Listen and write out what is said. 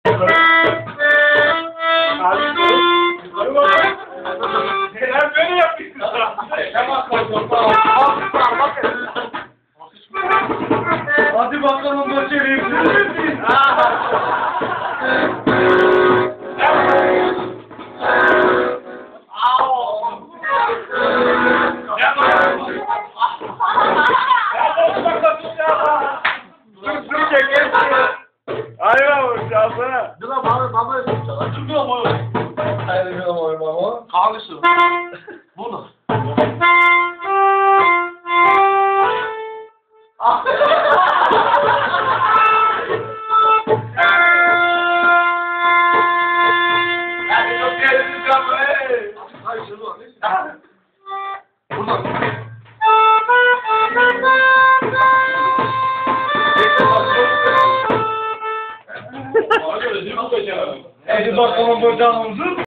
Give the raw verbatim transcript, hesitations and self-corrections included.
Neler böyle yapmışsın? Hadi bakalım başarıyım. Dula bana bana yapacağız. Kim diyor mu? Hayır diyorum oyun baba. Hangisi? Bunu. Hadi çok geldiniz kapı. Hayır şunu. Buradan. Hadi bakalım bacanımızı.